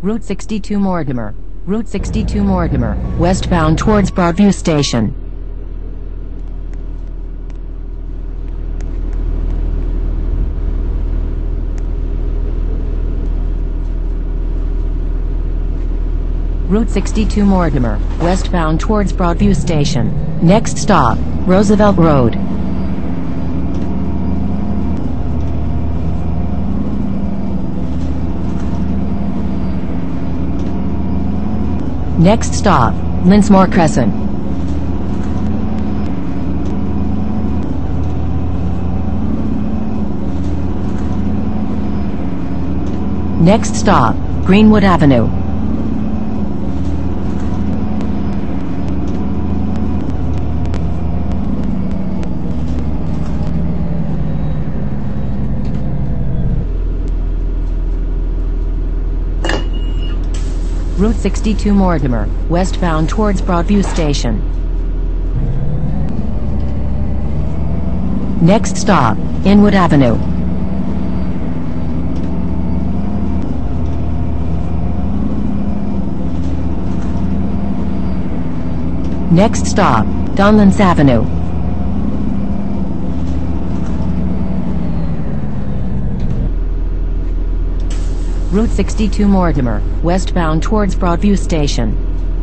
Route 62 Mortimer. Route 62 Mortimer, westbound towards Broadview Station. Route 62 Mortimer, westbound towards Broadview Station. Next stop, Roosevelt Road. Next stop, Linsmore Crescent. Next stop, Greenwood Avenue. Route 62 Mortimer, westbound towards Broadview Station. Next stop, Inwood Avenue. Next stop, Donlands Avenue. Route 62 Mortimer, westbound towards Broadview Station.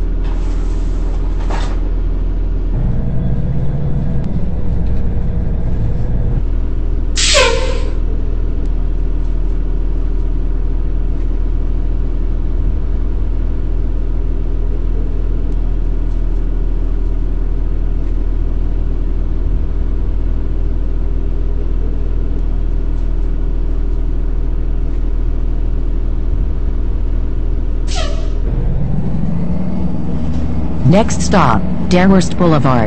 Next stop, Darehurst Boulevard.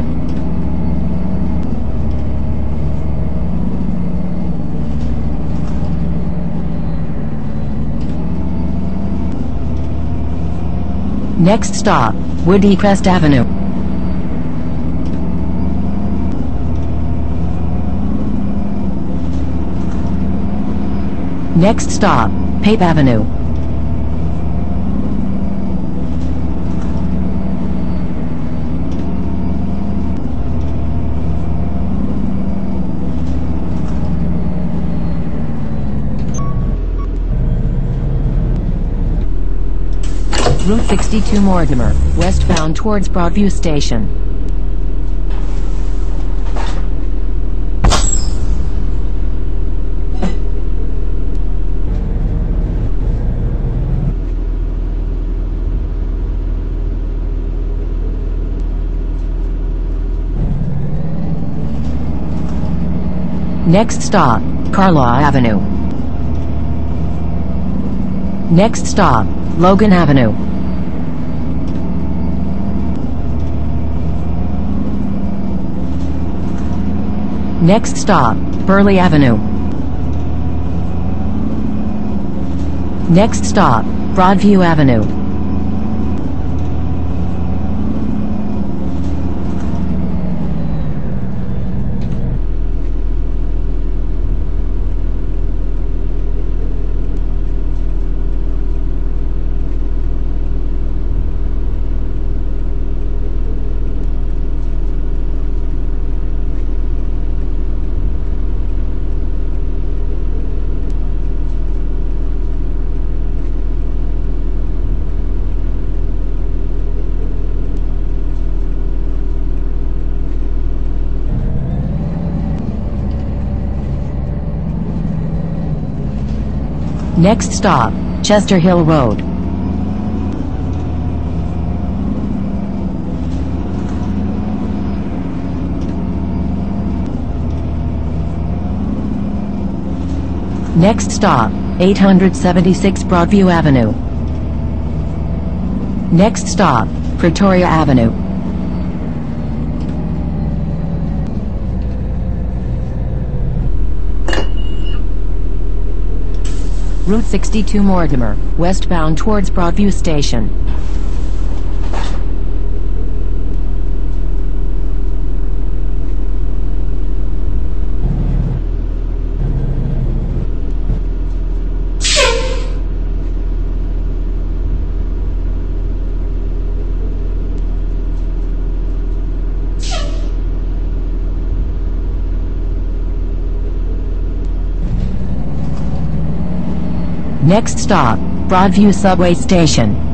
Next stop, Woody Crest Avenue. Next stop, Pape Avenue. Route 62 Mortimer, westbound towards Broadview Station. Next stop, Carlaw Avenue. Next stop, Logan Avenue. Next stop, Burleigh Avenue. Next stop, Broadview Avenue. Next stop, Chester Hill Road. Next stop, 876 Broadview Avenue. Next stop, Pretoria Avenue. Route 62 Mortimer, westbound towards Broadview Station. Next stop, Broadview subway station.